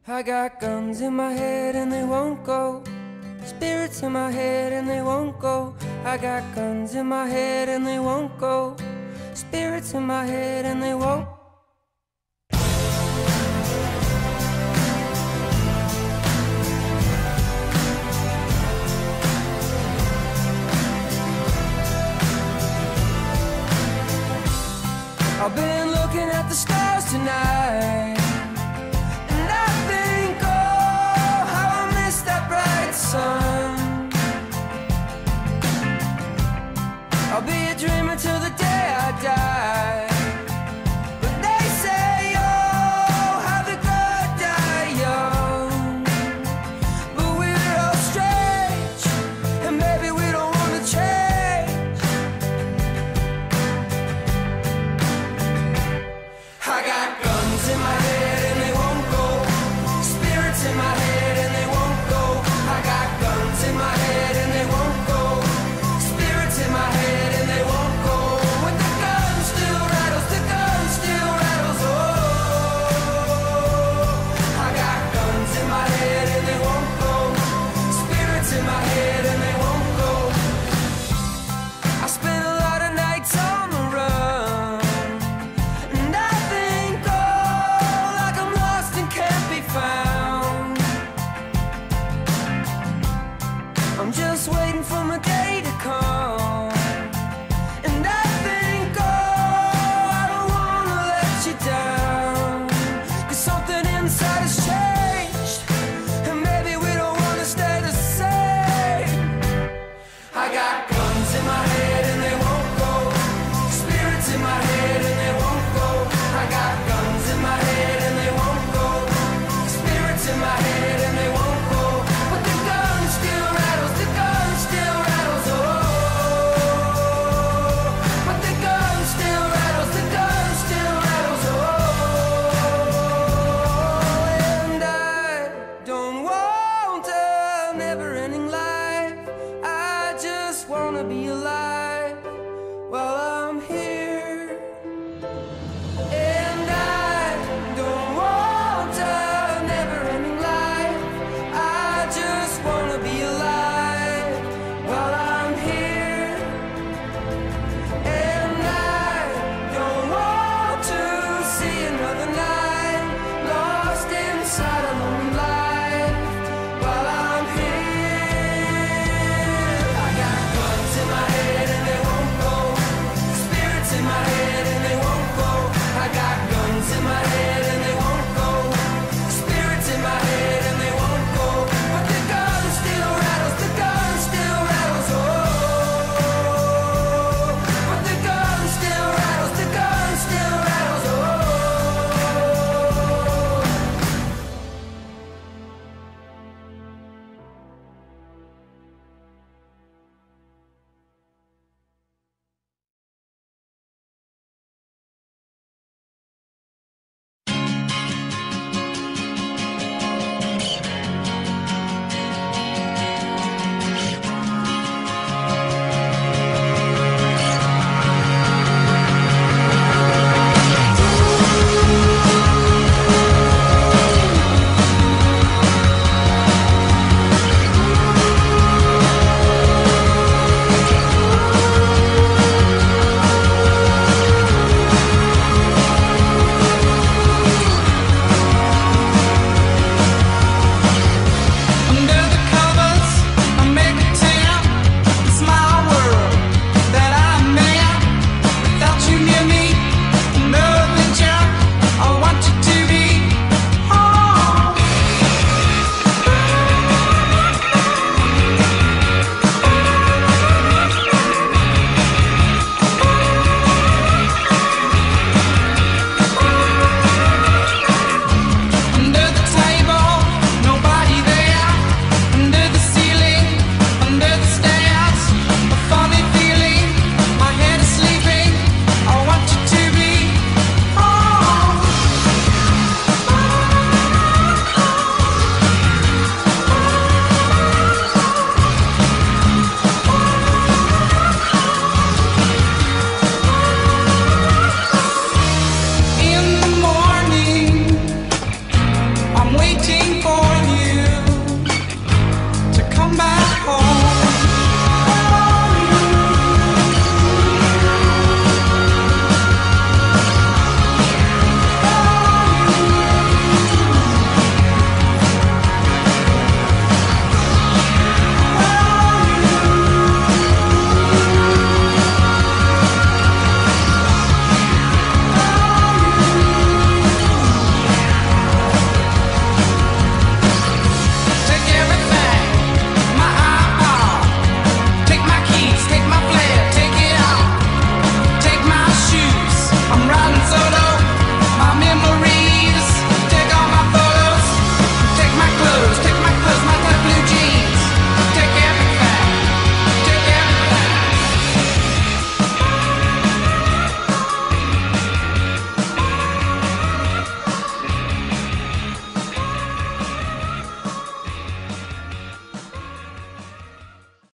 I got guns in my head and they won't go. Spirits in my head and they won't go. I got guns in my head and they won't go. Spirits in my head and they won't. I've been looking at the stars tonight, and I think, oh, how I miss that bright sun. I'll be a dreamer till the day I die. But they say, oh, how the good die young. But we're all strange, and maybe we don't want to change. I got guns in my head and they won't go. Spirits in my head and they won't go. I got guns in my head and they won't go. Spirits in my head and they won't go. When the gun still rattles, the gun still rattles. Oh, I got guns in my head and they won't go. Spirits in my head and they won't go. I spent a lot of nights on the run, and I think, oh, like I'm lost and can't be found. I'm just waiting for my day to come, and I think, oh, I don't wanna let you down, 'cause something inside has changed.